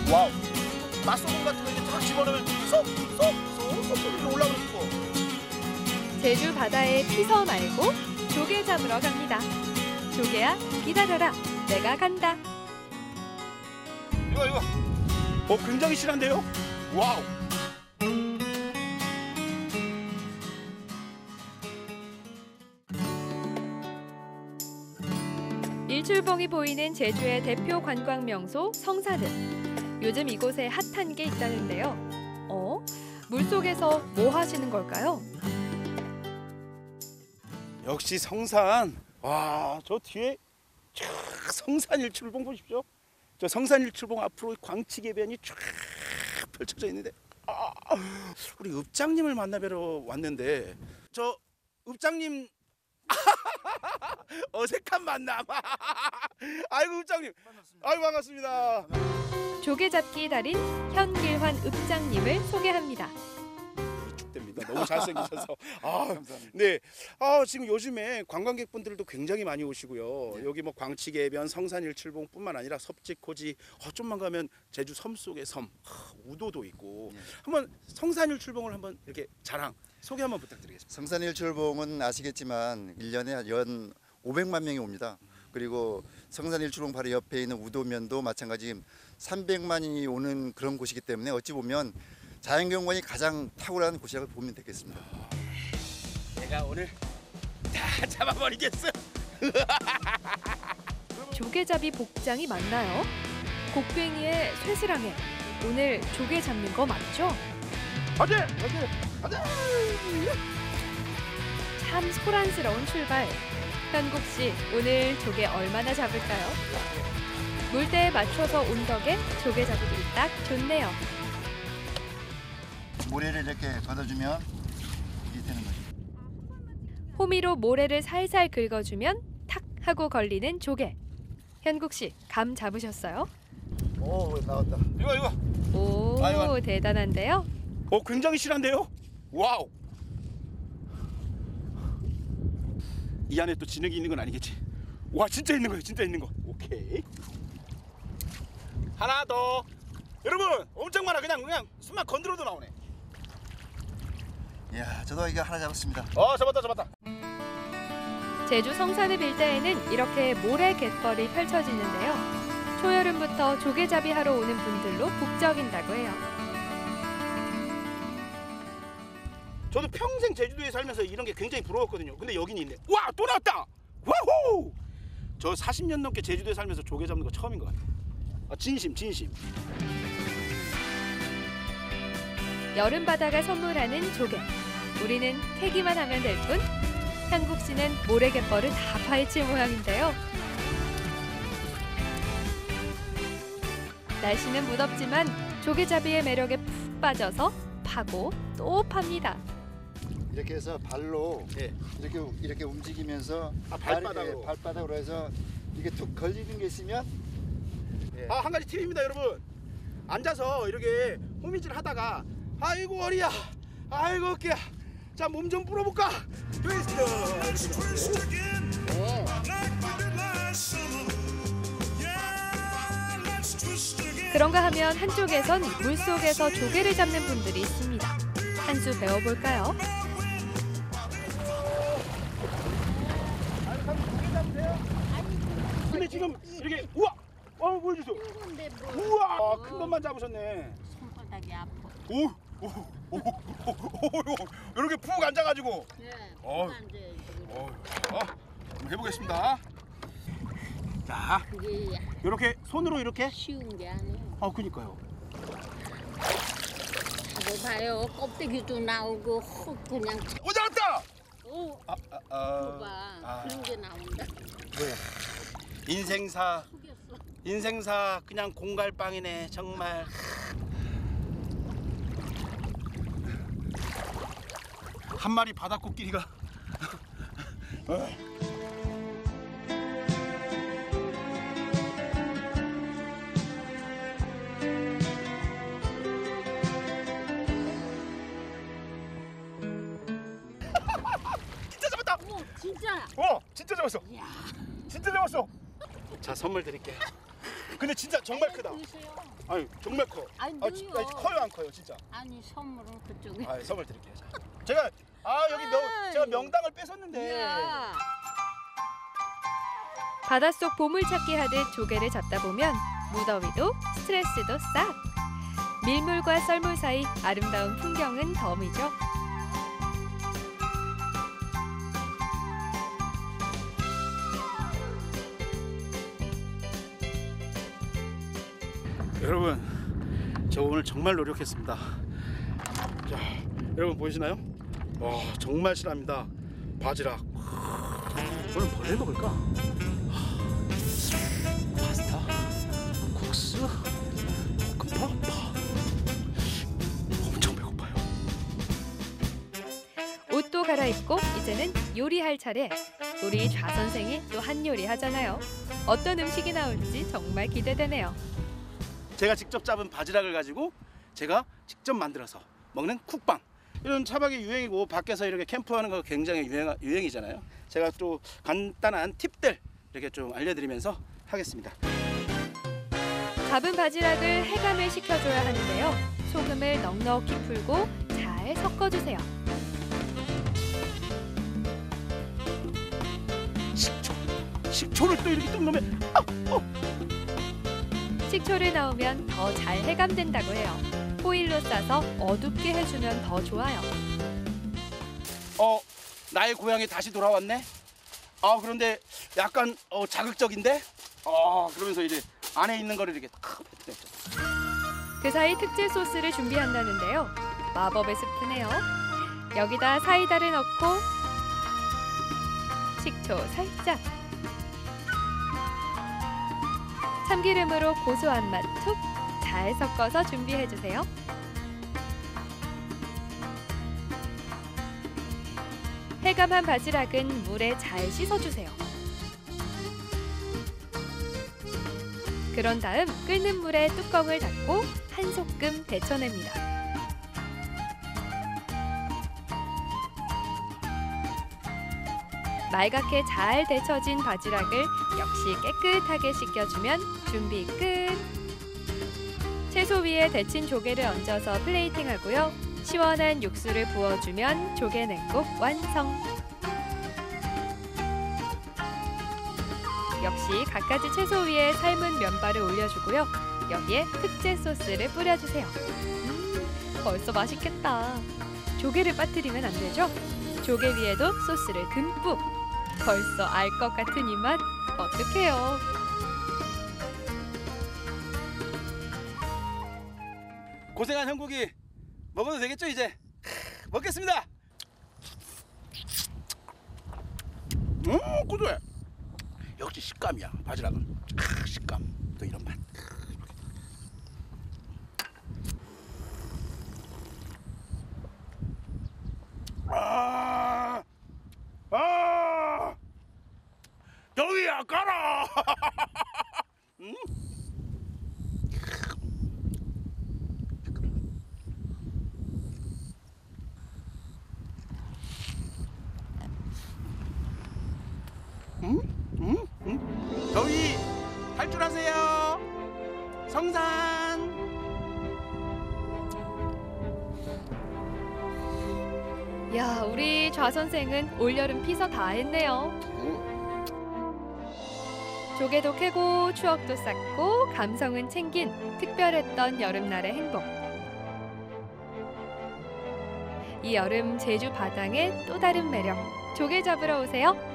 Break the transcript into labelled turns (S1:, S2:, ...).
S1: 와우. 맛소금 같은 거 이렇게 딱 집어넣으면 쏙 소리가 올라오는 거.
S2: 제주 바다에 피서 말고 조개 잡으러 갑니다. 조개야 기다려라, 내가 간다.
S1: 이거. 굉장히 실한데요? 와우.
S2: 일출봉이 보이는 제주의 대표 관광 명소 성산읍. 요즘 이곳에 핫한 게 있다는데요. 물속에서 뭐 하시는 걸까요?
S1: 역시 성산. 와, 저 뒤에 성산 일출봉 보십시오. 저 성산 일출봉 앞으로 광치개변이 쫙 펼쳐져 있는데, 우리 읍장님을 만나뵈러 왔는데, 저 읍장님 어색한 만남. 아이고 읍장님. 아이고 반갑습니다.
S2: 조개 잡기 달인 현길환 읍장님을 소개합니다.
S1: 축대입니다. 너무 잘생기셔서.
S3: 감사합니다.
S1: 네. 지금 요즘에 관광객분들도 굉장히 많이 오시고요.
S3: 네.
S1: 여기 뭐 광치개변, 성산일출봉뿐만 아니라 섭지코지, 좀만 가면 제주 섬 속의 섬, 우도도 있고.
S3: 네.
S1: 한번 성산일출봉을 한번 이렇게 자랑 소개 한번 부탁드리겠습니다.
S3: 성산일출봉은 아시겠지만 1년에 연 500만 명이 옵니다. 그리고 성산일출봉 바로 옆에 있는 우도면도 마찬가지 300만이 오는 그런 곳이기 때문에 어찌 보면 자연경관이 가장 탁월한 곳이라고 보면 되겠습니다.
S1: 내가 오늘 다 잡아버리겠어.
S2: 조개잡이 복장이 맞나요? 곡괭이에 쇠스랑에 오늘 조개 잡는 거 맞죠?
S1: 가자.
S2: 참 소란스러운 출발. 현국 씨, 오늘 조개 얼마나 잡을까요? 물때에 맞춰서 온 덕에 조개 잡기 딱 좋네요.
S3: 모래를 이렇게 걷어주면 이게 되는 거죠.
S2: 호미로 모래를 살살 긁어주면 탁 하고 걸리는 조개. 현국 씨, 감 잡으셨어요?
S3: 오, 나왔다.
S1: 이거.
S2: 오,
S1: 아이고.
S2: 대단한데요?
S1: 굉장히 실한데요? 와우. 이 안에 또 진흙이 있는 건 아니겠지? 와, 진짜 있는 거예요. 진짜 있는 거. 오케이. 하나 더. 여러분, 엄청 많아. 그냥 손만 건드려도 나오네.
S3: 이야, 저도 이거 하나 잡았습니다.
S1: 잡았다.
S2: 제주 성산읍 일대에는 이렇게 모래 갯벌이 펼쳐지는데요. 초여름부터 조개잡이 하러 오는 분들로 북적인다고 해요.
S1: 저도 평생 제주도에 살면서 이런 게 굉장히 부러웠거든요. 근데 여긴 있네. 와, 또 나왔다. 와호! 저 40년 넘게 제주도에 살면서 조개 잡는 거 처음인 것 같아요. 진심.
S2: 여름 바다가 선물하는 조개. 우리는 캐기만 하면 될 뿐. 현국 씨는 모래 갯벌을 다 파헤칠 모양인데요. 날씨는 무덥지만 조개잡이의 매력에 푹 빠져서 파고 또 팝니다.
S3: 이렇게 해서 발로
S1: 예.
S3: 이렇게 움직이면서
S1: 발바닥으로.
S3: 발바닥으로 해서 이게 툭 걸리는 게 있으면
S1: 한 가지 팁입니다, 여러분. 앉아서 이렇게 호미질 하다가 아이고 허리야, 아이고 어깨야. 자, 몸 좀 풀어볼까? 트위스트.
S2: 그런가 하면 한쪽에선 물속에서 조개를 잡는 분들이 있습니다. 한 수 배워볼까요?
S1: 근데 지금 이렇게 우와, 보여주세요. 우와, 큰 것만 잡으셨네.
S4: 손바닥이 아파.
S1: 오, 이렇게 푹 앉아가지고.
S4: 네,
S1: 어. 한번 해보겠습니다. 자,
S4: 그게
S1: 이렇게 손으로 이렇게.
S4: 쉬운 게 아니에요.
S1: 그니까요.
S4: 잡아봐요. 껍데기도 나오고 흙 그냥
S1: 나왔다.
S4: 오,
S1: 봐봐.
S4: 봐봐. 그런 게 나온다.
S1: 인생사
S4: 속였어.
S1: 그냥 공갈빵이네 정말. 한 마리 바다코끼리가. 진짜 잡았다.
S4: 어머, 진짜.
S1: 진짜 잡았어.
S4: 이야.
S1: 진짜 잡았어. 자, 선물 드릴게요. 근데 진짜 정말 크다.
S4: 보세요.
S1: 아니 정말 커.
S4: 아니,
S1: 아,
S4: 누요.
S1: 커요 안 커요 진짜.
S4: 아니 선물은 그쪽에.
S1: 아 선물 드릴게요. 자. 제가 여기 제가 명당을 뺏었는데.
S4: 야.
S2: 바닷속 보물찾기 하듯 조개를 잡다 보면 무더위도 스트레스도 싹. 밀물과 썰물 사이 아름다운 풍경은 덤이죠.
S1: 여러분, 저 오늘 정말 노력했습니다. 자, 여러분 보이시나요? 와, 정말 실합니다. 바지락. 오늘 뭘 해 먹을까? 파스타, 국수, 볶음밥. 엄청 배고파요.
S2: 옷도 갈아입고 이제는 요리할 차례. 우리 좌 선생이 또 한 요리 하잖아요. 어떤 음식이 나올지 정말 기대되네요.
S1: 제가 직접 잡은 바지락을 가지고 제가 직접 만들어서 먹는 쿡방. 이런 차박이 유행이고 밖에서 이렇게 캠프하는 거 굉장히 유행이잖아요. 제가 또 간단한 팁들 이렇게 좀 알려드리면서 하겠습니다.
S2: 잡은 바지락을 해감을 시켜줘야 하는데요. 소금을 넉넉히 풀고 잘 섞어주세요.
S1: 식초를 또 이렇게 뚝 넣으면
S2: 식초를 넣으면 더 잘 해감된다고 해요. 호일로 싸서 어둡게 해주면 더 좋아요.
S1: 나의 고향에 다시 돌아왔네. 그런데 약간 자극적인데. 그러면서 이제 안에 있는 거를 이렇게 탁 뱉어냈죠.
S2: 그 사이 특제 소스를 준비한다는데요. 마법의 스프네요. 여기다 사이다를 넣고 식초 살짝, 참기름으로 고소한 맛 툭 잘 섞어서 준비해주세요. 해감한 바지락은 물에 잘 씻어주세요. 그런 다음 끓는 물에 뚜껑을 닫고 한 소끔 데쳐냅니다. 맑게 잘 데쳐진 바지락을 역시 깨끗하게 씻겨주면 준비 끝! 채소 위에 데친 조개를 얹어서 플레이팅하고요. 시원한 육수를 부어주면 조개 냉국 완성! 역시 갖가지 채소 위에 삶은 면발을 올려주고요. 여기에 특제 소스를 뿌려주세요. 벌써 맛있겠다. 조개를 빠뜨리면 안 되죠? 조개 위에도 소스를 듬뿍! 벌써 알 것 같은 이 맛 어떡해요?
S1: 고생한 형국이 먹어도 되겠죠 이제? 먹겠습니다. 고소해. 역시 식감이야 바지락은. 식감 또 이런 맛. 더위야 가라. 더위 할 줄 아세요? 성산.
S2: 야, 우리 좌 선생은 올여름 피서 다 했네요. 조개도 캐고 추억도 쌓고 감성은 챙긴 특별했던 여름날의 행복. 이 여름 제주 바다의 또 다른 매력. 조개 잡으러 오세요.